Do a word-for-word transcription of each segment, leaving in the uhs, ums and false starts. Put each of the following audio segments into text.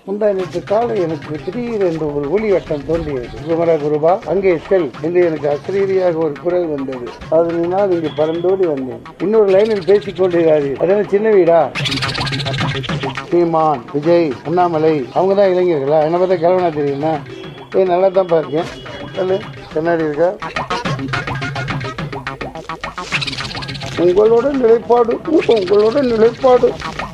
முந்தா நேற்று காலை எனக்கு திடீரென்று ஒரு ஒளி வட்டம் தோன்றியது. குமர குருபா அங்கே செல் என்று எனக்கு அசரீரியாக ஒரு குரல் வந்தது. அதனால் இங்கு பறந்தோடி வந்தேன். இன்னொரு லைனில் பேசிக் கொண்டிருக்கிறார்கள். அதனால சின்ன வீடா? சீமான், விஜய், அண்ணாமலை அவங்க தான் இளைஞர்களா? என்ன பார்த்தா கிழவனா தெரியுமா? ஏ நல்லா தான் பாருக்கேன். சொல்லு, கண்ணாடி இருக்கா? உங்களோட நிலைப்பாடு உங்களோட நிலைப்பாடு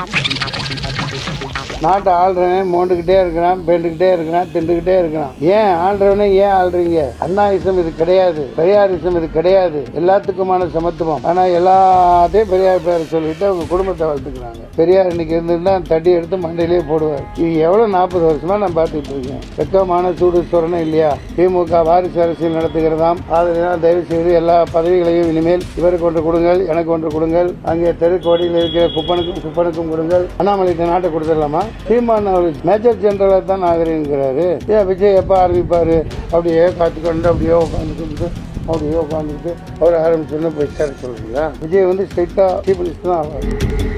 நாட்டை ஆள்றவன் மோண்டுகிட்டே இருக்கிறான், பேண்டுகிட்டே இருக்கிறான், திண்டுகிட்டே இருக்கிறான். ஏன் ஆள்றவனே ஏன் ஆள்றீங்க? அண்ணாயிசம் இது கிடையாது, பெரியாரிசம் இது கிடையாது. எல்லாத்துக்குமான சமத்துவம். ஆனா எல்லாத்தையும் பெரியார் பேரை சொல்லிட்டு அவங்க குடும்பத்தை வளர்த்துக்கிறாங்க. பெரியார் இன்னைக்கு இருந்திருந்தா தட்டி எடுத்து மண்டையிலேயே போடுவார். இது எவ்வளவு நாற்பது வருஷமா நான் பார்த்துட்டு இருக்கேன். வெக்கமான சூடு சொரணம் இல்லையா? திமுக வாரிசு அரசியல் நடத்துகிறதாம். அதனால் தயவு செய்து எல்லா பதவிகளையும் இனிமேல் இவருக்கு ஒன்று கொடுங்கள், எனக்கு ஒன்று கொடுங்கள். அங்கே தெருக்கோடியில் இருக்கிற குப்பனுக்கும் குப்பனுக்கும் கொடுங்கள். அண்ணாமலைக்கு நாட்டை கொடுத்துடலாமா? சீமான் அவர் மேஜர் ஜெனரலா தான் ஆகிறேங்கிறாரு. ஏன் விஜய் எப்ப ஆரம்பிப்பாரு? அப்படியே காத்துக்கொண்டு அப்படியே உட்காந்துக்கிட்டு அப்படியே உட்காந்துக்கிட்டு அவர் ஆரம்பிச்சு போய் சேர சொல்றீங்களா? விஜய் வந்து ஸ்ட்ரைட்டா சீஃப் மினிஸ்டர் தான் ஆவாரு.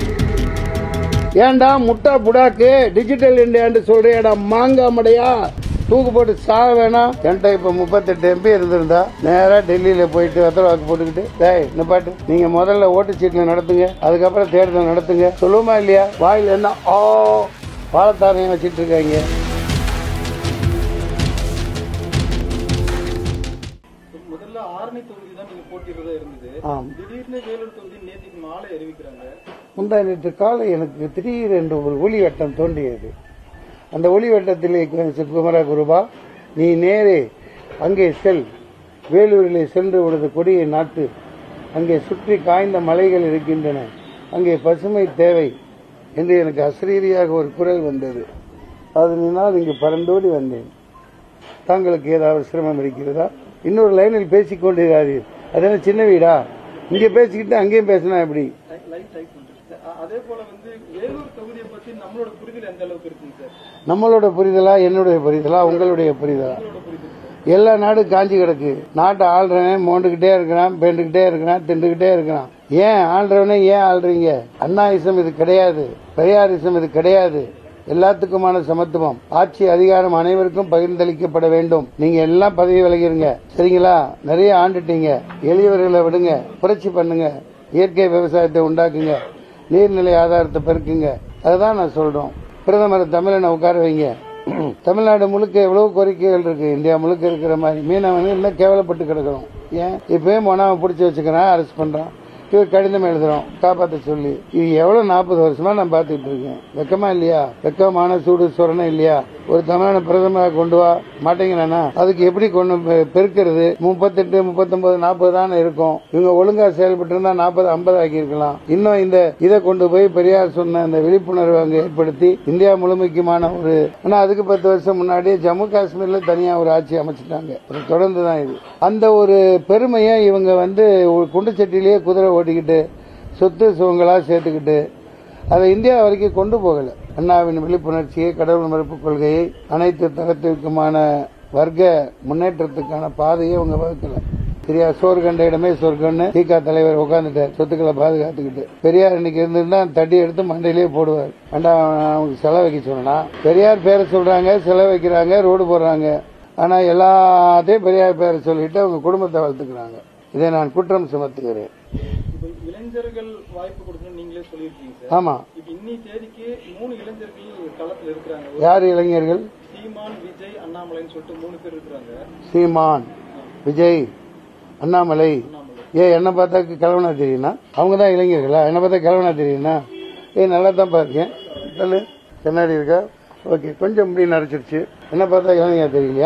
ஏன்டா முட்டா புடாக்கு டிஜிட்டல் இந்தியான்னு சொல்றியாடா மாங்காமடையா? தூக்கு போட்டு சாக வேணாம். என்கிட்ட இப்ப முப்பத்தெட்டு எம்பி இருந்திருந்தா நேரா டெல்லியில போயிட்டு வெத்தலை வாக்கு போட்டுக்கிட்டு டேய் இந்த பாட்டு நீங்க முதல்ல ஓட்டு சீட்ல நடத்துங்க, அதுக்கப்புறம் தேர்தல் நடத்துங்க சொல்லுவோமா இல்லையா? வாயில என்ன ஆ பாலத்தாரையும் வச்சிட்டு இருக்காங்க. முதல்ல ஆரணி தொகுதி தான் நீங்க போட்டியிடுறதா இருந்தது. திடீர்னு வேலூர் தொகுதி நேற்றுக்கு மாலை அறிவிக்கிறாங்க. முந்தா நேற்று காலை எனக்கு திடீரென்று ஒரு ஒளி வட்டம் தோன்றியது. அந்த ஒளி வட்டத்திலே குமர குருபா நீ நேரே அங்கே செல், வேலூரிலே சென்று உனது கொடியை நாட்டு. அங்கே சுற்றி காய்ந்த மலைகள் இருக்கின்றன, அங்கே பசுமை தேவை என்று எனக்கு அசரீரியாக ஒரு குரல் வந்தது. அதனால் இங்கு பறந்தோடி வந்தேன். தாங்களுக்கு ஏதாவது சிரமம் இருக்கிறதா? இன்னொரு லைனில் பேசிக் கொண்டிருக்கிறார்கள். அதனால சின்ன வீடா? இங்க பேசிக்கிட்டு அங்கேயும் பேசினா எப்படி? அதே போல வந்து வேலூர் தொகுதியை பற்றி நம்மளோட புரிதல் எந்த அளவுக்கு இருக்குங்க சார்? நம்மளோட புரிதலா, என்னுடைய புரிதலா, உங்களுடைய புரிதலா? எல்லா நாடும் காஞ்சி கிடக்கு. நாட்டை ஆள்றவன் மோண்டுகிட்டே இருக்கிறான், பேண்டுகிட்டே இருக்கிறான், திண்டுகிட்டே இருக்கிறான். ஏன் ஆள்றவனே ஏன் ஆள்றீங்க? அண்ணாயிசம் இது கிடையாது, பெரியாரிசம் இது கிடையாது. எல்லாத்துக்குமான சமத்துவம். ஆட்சி அதிகாரம் அனைவருக்கும் பகிர்ந்தளிக்கப்பட வேண்டும். நீங்க எல்லாம் பதவி விலகிருங்க சரிங்களா? நிறைய ஆண்டுட்டீங்க. எளியவர்களை விடுங்க, புரட்சி பண்ணுங்க, இயற்கை விவசாயத்தை உண்டாக்குங்க, நீர்நிலை ஆதாரத்தை பெருக்குங்க. அதுதான் நான் சொல்றோம். பிரதமர் தமிழனை உட்கார வைங்க. தமிழ்நாடு முழுக்க எவ்வளவு கோரிக்கைகள் இருக்கு, இந்தியா முழுக்க இருக்கிற மாதிரி. மீனவன் இன்னும் கேவலப்பட்டு கிடக்கிறோம். ஏன் இப்பயும் மொனாவை பிடிச்சி வச்சுக்கிறான், அரெஸ்ட் பண்றான். இவர் கடிதம் எழுதுறோம் காப்பாற்ற சொல்லி. இது எவ்வளவு நாற்பது வருஷமா நான் பாத்துட்டு இருக்கேன். வெக்கமா இல்லையா? வெக்கமான சூடு சொரணம் இல்லையா? ஒரு தமிழன பிரதமராக கொண்டு வா மாட்டேங்கிறானா? அதுக்கு எப்படி கொண்டு பெருக்கிறது? முப்பத்தெட்டு முப்பத்தொன்பது நாற்பது தானே இருக்கும். இவங்க ஒழுங்கா செயல்பட்டு இருந்தா நாற்பது ஐம்பது ஆக்கி இருக்கலாம். இன்னும் இந்த இதை கொண்டு போய் பெரியார் சொன்ன இந்த விழிப்புணர்வு அங்க ஏற்படுத்தி இந்தியா முழுமைக்குமான ஒரு, ஆனா அதுக்கு பத்து வருஷம் முன்னாடி ஜம்மு காஷ்மீர்ல தனியா ஒரு ஆட்சி அமைச்சிட்டாங்க. தொடர்ந்துதான் இது. அந்த ஒரு பெருமையை இவங்க வந்து குண்டுச்சட்டிலேயே குதிரை ஓட்டிக்கிட்டு சொத்து சுகங்களா சேர்த்துக்கிட்டு அதை இந்தியா வரைக்கும் கொண்டு போகல. அண்ணாவின் விழிப்புணர்ச்சியை, கடவுள் மறுப்பு கொள்கையை, அனைத்து தரத்திற்குமான வர்க்க முன்னேற்றத்துக்கான பாதையை அவங்க வகுக்கல. பெரியார் சோறு கண்ட இடமே சொர்க்கம்னு திக தலைவர் உட்காந்துட்டார், சொத்துக்களை பாதுகாத்துக்கிட்டு. பெரியார் இன்னைக்கு இருந்திருந்தா தடி எடுத்து மண்டையிலேயே போடுவார். வேண்டாம் அவங்க செலவு வைக்க சொன்னா பெரியார் பேரை சொல்றாங்க, செலவு வைக்கிறாங்க, ரோடு போடுறாங்க. ஆனா எல்லாத்தையும் பெரியார் பேரை சொல்லிட்டு அவங்க குடும்பத்தை வளர்த்துக்கிறாங்க. இதை நான் குற்றம் சுமத்துகிறேன். இளைஞர்கள் வாய்ப்பு கொடுக்கணும் நீங்களே சொல்லியிருக்கீங்க. ஆமா, இன்னி தேதிக்கு மூணு இளைஞர்கள் களத்தில் இருக்கிறாங்க. யார் இளைஞர்கள்? சீமான், விஜய், அண்ணாமலைன்னு சொல்லிட்டு மூணு பேர் இருக்கிறாங்க. சீமான், விஜய், அண்ணாமலை. ஏன் என்ன பார்த்தா கிழவனா தெரியுனா? அவங்க தான் இளைஞர்களா? என்ன பார்த்தா கிழவனா தெரியுனா? ஏ நல்லா தான் பாருக்கேன். சொல்லு, கண்ணாடி இருக்கா? ஓகே, கொஞ்சம் முடி நரைச்சிருச்சு. என்ன பார்த்தா இளைஞா தெரியலையா?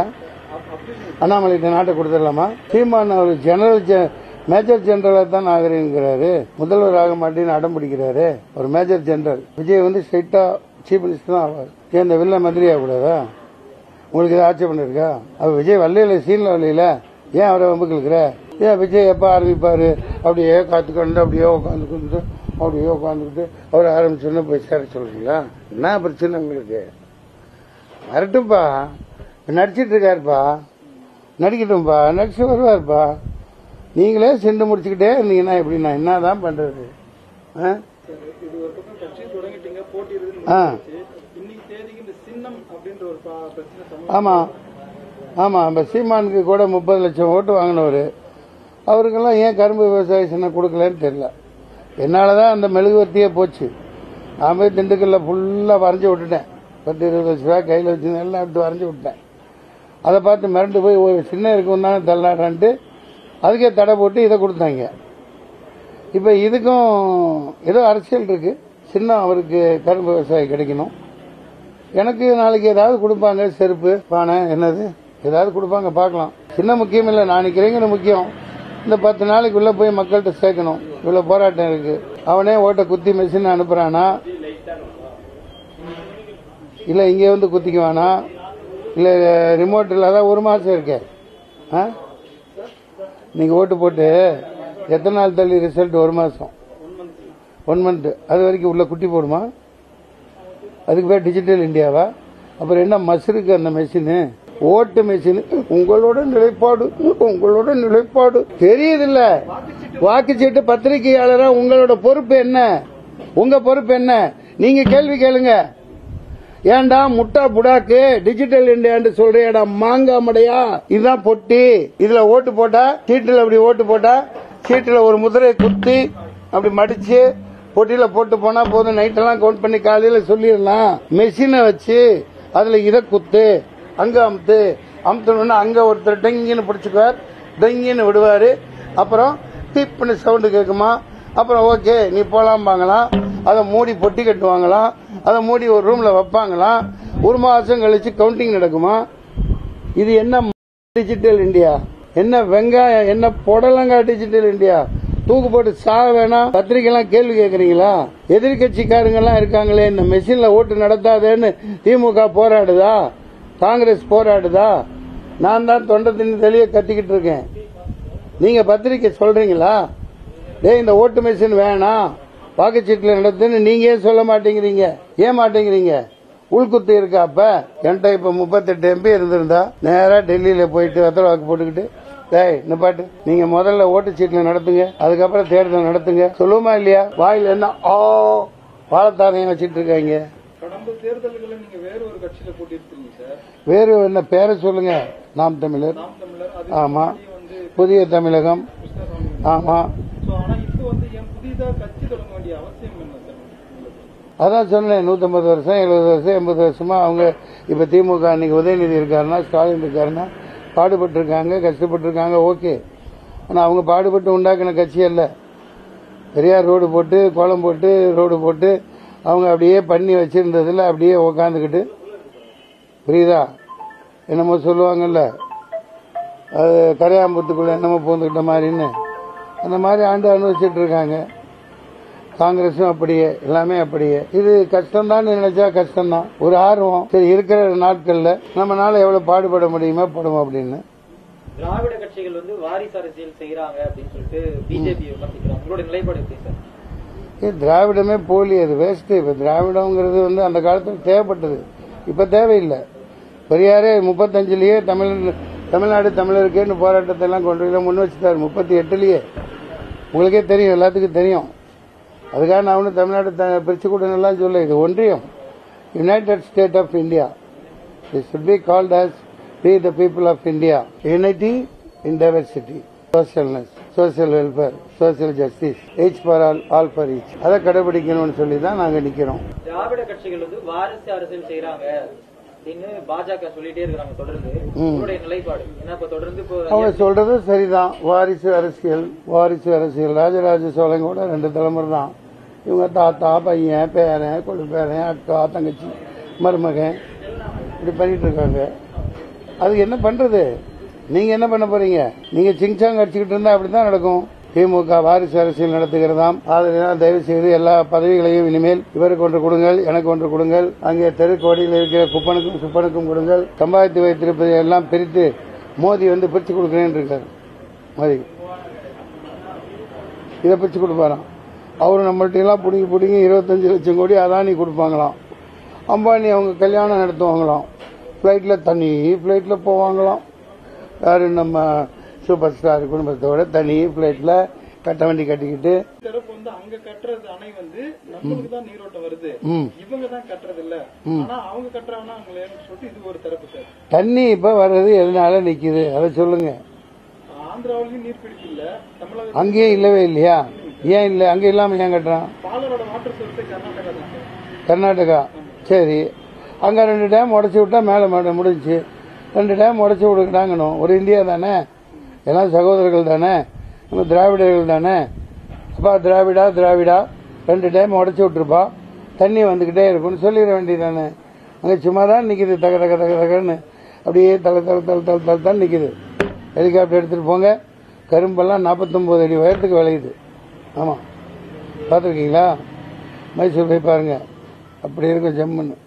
அண்ணாமலை நாட்டை கொடுத்துடலாமா? சீமான் அவர் ஜெனரல் மேஜர் ஜெனரலா தான் ஆகிறேங்கிறாரு. முதல்வர் ஆக மாட்டேன்னு அடம் பிடிக்கிறாரு. ஒரு மேஜர் ஜெனரல். விஜய் வந்து ஸ்ட்ரைட்டா சீஃப் மினிஸ்டர் தான் ஆவார். ஏன் இந்த வில்ல மந்திரி ஆகக்கூடாதா? உங்களுக்கு ஏதாவது ஆட்சேபம் இருக்கா? அவர் விஜய் வரல, சீன்ல வரல, ஏன் அவரை வம்புக்கு இருக்கிற? ஏன் விஜய் எப்ப ஆரம்பிப்பாரு? அப்படியே காத்துக்கொண்டு அப்படியே உட்காந்துக்கிட்டு அப்படியே உட்காந்துக்கிட்டு அவர் ஆரம்பிச்சோன்னு போய் சேர சொல்றீங்களா? என்ன பிரச்சனை உங்களுக்கு? வரட்டும்பா, நடிச்சிட்டு இருக்காருப்பா, நடிக்கட்டும்பா, நடிச்சு வருவாருப்பா. நீங்களே சென்று முடிச்சுக்கிட்டே இருந்தீங்கன்னா எப்படின்னா என்னதான் பண்றது? இன்னைக்கு தேதிக்கு இந்த சின்னம் அப்படின்ற ஒரு பிரச்சனை. ஆமா ஆமா நம்ம சீமானுக்கு கூட முப்பது லட்சம் ஓட்டு வாங்கினவர், அவருக்கெல்லாம் ஏன் கரும்பு விவசாய சின்னம் கொடுக்கலன்னு தெரியல. என்னாலதான் அந்த மெழுகுவர்த்தியே போச்சு. நான் போய் திண்டுக்கல்ல ஃபுல்லா வரைஞ்சு விட்டுட்டேன். பத்து இருபது லட்ச ரூபாய் கையில் வச்சு எல்லாம் எடுத்து வரைஞ்சு விட்டேன். அதை பார்த்து மிரண்டு போய் ஒரு சின்ன இருக்கும் தானே தள்ளாடான்ட்டு அதுக்கே தடை போட்டு இதை கொடுத்தாங்க. இப்ப இதுக்கும் ஏதோ அரசியல் இருக்கு. சின்னம் அவருக்கு கரும்பு விவசாயி கிடைக்கணும். எனக்கு நாளைக்கு ஏதாவது கொடுப்பாங்க, செருப்பு பானை என்னது ஏதாவது கொடுப்பாங்க, பார்க்கலாம். சின்ன முக்கியம் இல்லை, நான் நிக்கிறேங்கிறது முக்கியம். இந்த பத்து நாளைக்குள்ள போய் மக்கள்கிட்ட சேர்க்கணும். இவ்வளவு போராட்டம் இருக்கு. அவனே ஓட்ட குத்தி மெஷின் அனுப்புறானா, இல்ல இங்க வந்து குத்திக்குவானா, இல்ல ரிமோட்ல தான் ஒரு மாசம் இருக்கே. நீங்க ஓட்டு போட்டு எத்தனை நாள் தள்ளி ரிசல்ட்? ஒரு மாசம், ஒன் மந்த். அது வரைக்கும் உள்ள குட்டி போடுமா? அதுக்கு பேர் டிஜிட்டல் இந்தியாவா? அப்புறம் என்ன மசருக்கு அந்த மெஷின்? ஓட்டு மெஷின். உங்களோட நிலைப்பாடு, உங்களோட நிலைப்பாடு தெரியுதில்ல. வாக்குச்சீட்டு பத்திரிகையாளரா உங்களோட பொறுப்பு என்ன? உங்க பொறுப்பு என்ன? நீங்க கேள்வி கேளுங்க. ஏண்டா முட்டா புடாக்கு டிஜிட்டல் இந்தியா சொல்றியாடா மாங்காமடையா? இதுதான் பொட்டி. இதுல ஓட்டு போட்டா, சீட்டுல அப்படி ஓட்டு போட்டா, சீட்டுல ஒரு முதிரையை குத்தி அப்படி மடிச்சு பொட்டியில போட்டு போனா போதும். நைட்டெல்லாம் கவுண்ட் பண்ணி காலையில சொல்லிடலாம். மெஷினை வச்சு அதுல இதை குத்து, அங்க அமுத்து, அமுத்தணும்னா அங்க ஒருத்தர் டெங்கின்னு பிடிச்சுக்குவார், டெங்கின்னு விடுவாரு. அப்புறம் பீப்னு சவுண்டு கேட்குமா, அப்புறம் ஓகே நீ போலாம்பாங்களாம். அதை மூடி பொட்டி கட்டுவாங்களாம். அதை மூடி ஒரு ரூம்ல வைப்பாங்களாம். ஒரு மாசம் கழிச்சு கவுண்டிங் நடக்குமா? இது என்ன டிஜிட்டல் இந்தியா? என்ன வெங்காயம், என்ன புடலங்கா டிஜிட்டல் இந்தியா? தூக்கு போட்டு சாக வேணாம். பத்திரிகை எல்லாம் கேள்வி கேட்கறீங்களா? எதிர்கட்சிக்காரங்க எல்லாம் இருக்காங்களே, இந்த மெஷின்ல ஓட்டு நடத்தாதேன்னு திமுக போராடுதா, காங்கிரஸ் போராடுதா? நான் தான் தொண்டை தின்னு தெளிய கத்திக்கிட்டு இருக்கேன். நீங்க பத்திரிகை சொல்றீங்களா? டேய் இந்த ஓட்டு மெஷின் வேணாம், வாக்குச்சீட்டுல நடத்துன்னு நீங்க ஏன் சொல்ல மாட்டேங்கிறீங்க? ஏன் மாட்டேங்கிறீங்க? உள்குத்து இருக்கா? அப்ப என்கிட்ட இப்ப முப்பத்தெட்டு எம்பி இருந்திருந்தா நேரா டெல்லியில போயிட்டு வெத்தலை வாக்கு போட்டுக்கிட்டு, டேய் நிப்பாட்டு, நீங்க முதல்ல ஓட்டுச்சீட்டுல நடத்துங்க, அதுக்கப்புறம் தேர்தல் நடத்துங்க சொல்லுமா இல்லையா? வாயில என்ன ஆ வாழத்தாரையும் வச்சிட்டு இருக்காங்க. கடந்த தேர்தல்களை நீங்க வேற ஒரு கட்சியில போட்டிருக்கீங்க சார். வேறு என்ன பேரை சொல்லுங்க? நாம் தமிழர். ஆமா. புதிய தமிழகம். ஆமா. அதான் சொன்னேன், நூத்தம்பது வருஷம் எழுபது வருஷம் எண்பது வருஷமா அவங்க இப்ப திமுக அன்னைக்கு உதயநிதி இருக்காருன்னா, ஸ்டாலின் இருக்காருன்னா பாடுபட்டு இருக்காங்க, கஷ்டப்பட்டு இருக்காங்க. ஓகே, ஆனா அவங்க பாடுபட்டு உண்டாக்கின கட்சி அல்ல. பெரியார் ரோடு போட்டு கோலம் போட்டு ரோடு போட்டு அவங்க அப்படியே பண்ணி வச்சிருந்ததுல அப்படியே உக்காந்துக்கிட்டு, புரியுதா? என்னமோ சொல்லுவாங்கல்ல, அது கரையாம்புத்துக்குள்ள என்னமோ பூந்துக்கிட்ட மாதிரின்னு, அந்த மாதிரி ஆண்டு அனுபவிச்சுட்டு இருக்காங்க. காங்கிரஸும் அப்படியே, எல்லாமே அப்படியே. இது கஷ்டம் தான் நினைச்சா கஷ்டம் தான். ஒரு ஆர்வம், சரி இருக்கிற நாட்கள்ல நம்மளால எவ்வளவு பாடுபட முடியுமோ படுவோம் அப்படின்னு. திராவிட கட்சிகள் வந்து வாரிசு அரசியல் செய்யறாங்க அப்படின்னு சொல்லிட்டு பிஜேபி விமர்சிக்கிறாங்க. உங்களோட நிலைப்பாடு எப்படி சார்? திராவிடமே போலி, அது வேஸ்ட். இப்ப திராவிடம்ங்கிறது வந்து அந்த காலத்துல தேவைப்பட்டது, இப்ப தேவையில்லை. பெரியாரே முப்பத்தஞ்சுலயே தமிழ் தமிழ்நாடு தமிழருக்கேன்னு போராட்டத்தை எல்லாம் கொண்டு முன் வச்சுட்டாரு. முப்பத்தி எட்டுலயே உங்களுக்கே தெரியும், எல்லாத்துக்கும் தெரியும். அதுக்காக நான் ஒன்றும் தமிழ்நாடு பிரிச்சு கொடுலாம் சொல்ல. இது ஒன்றியம், united state of India. It should be called as we the people of India. Unity in diversity, socialness, social welfare, social justice, each for all, all for each. அதை கடைபிடிக்கணும்னு சொல்லி தான் நாங்க நிக்கிறோம். திராவிட கட்சிகள் வந்து வாரிசு அரசியல் செய்யறாங்க அப்படின்னு பாஜக சொல்லிட்டே இருக்காங்க தொடர்ந்து. உங்களுடைய நிலைப்பாடு என்ன? இப்ப தொடர்ந்து அவங்க சொல்றது சரிதான். வாரிசு அரசியல், வாரிசு அரசியல். ராஜராஜ சோழன் கூட ரெண்டு தலைமுறை தான். இவங்க தாத்தா, பையன், பேரன், கொள்ளு பேரன், அக்கா, தங்கச்சி, மருமகன் இப்படி பண்ணிட்டு இருக்காங்க. அது என்ன பண்றது? நீங்க என்ன பண்ண போறீங்க? நீங்க சிங்சாங் அடிச்சுக்கிட்டு இருந்தா அப்படித்தான் நடக்கும். திமுக வாரிசு அரசியல் நடத்துகிறதாம். அதனால் தயவு செய்து எல்லா பதவிகளையும் இனிமேல் இவருக்கு ஒன்று கொடுங்கள், எனக்கு ஒன்று கொடுங்கள், அங்கே தெருக்கோடியில் இருக்கிற குப்பனுக்கும் சுப்பனுக்கும் கொடுங்கள், சம்பாதித்து வைத்திருப்பதை எல்லாம் பிரித்து மோதி வந்து பிரிச்சு கொடுக்கிறேன் இருக்காரு. மோதி இதை பிரிச்சு கொடுப்பாராம். அவரு நம்மள்ட்ட எல்லாம் பிடிங்கி பிடிங்கி இருபத்தஞ்சு லட்சம் கோடி அதானி கொடுப்பாங்களாம். அம்பானி அவங்க கல்யாணம் நடத்துவாங்களாம். பிளைட்ல தனி பிளைட்ல போவாங்களாம். யாரு? நம்ம சூப்பர் ஸ்டார் குடும்பத்தோட தனி பிளைட்ல கட்ட வண்டி கட்டிக்கிட்டு தரப்பு வந்து அங்க கட்டுறது அணை வந்து நம்மளுக்கு தான் நீரோட்டம் வருது, ம் இவங்க தான் கட்டுறது இல்ல, ஆனா அவங்க கட்டுறாங்கன்னா அவங்களே சொல்லிட்டு இது ஒரு தரப்பு சார். தண்ணி இப்ப வர்றது எதனால நிக்குது அதை சொல்லுங்க. ஆந்திராவிலயும் நீர்பிடிப்பு இல்ல, தமிழக அங்கேயும் இல்லவே இல்லையா? ஏன் இல்ல? அங்க இல்லாம ஏன் கட்டுறான்? பாலரோட வாட்டர் சோர்ஸே கர்நாடகா தான் சார். கர்நாடகா. சரி, அங்க ரெண்டு டேம் உடச்சி விட்டா மேல மேட முடிஞ்சு. ரெண்டு டேம் உடச்சி விடுறாங்கணும். ஒரு இந்தியா தானே, எல்லாம் சகோதரர்கள் தானே, நம்ம திராவிடர்கள் தானே. அப்பா திராவிடா திராவிடா ரெண்டு டைம் உடச்சி விட்டுருப்பா, தண்ணி வந்துகிட்டே இருக்கும்னு சொல்லிட வேண்டியதானே. அங்க சும்மா தான் நிக்குது, தக தக தக தகன்னு அப்படியே தலை தலை தலை தலை தலை தான் நிக்குது. ஹெலிகாப்டர் எடுத்துட்டு போங்க, கரும்பெல்லாம் நாற்பத்தொன்பது அடி உயரத்துக்கு விளையுது. ஆமா, பார்த்துருக்கீங்களா? மைசூர் போய் பாருங்க, அப்படி இருக்கும் ஜம்முன்னு.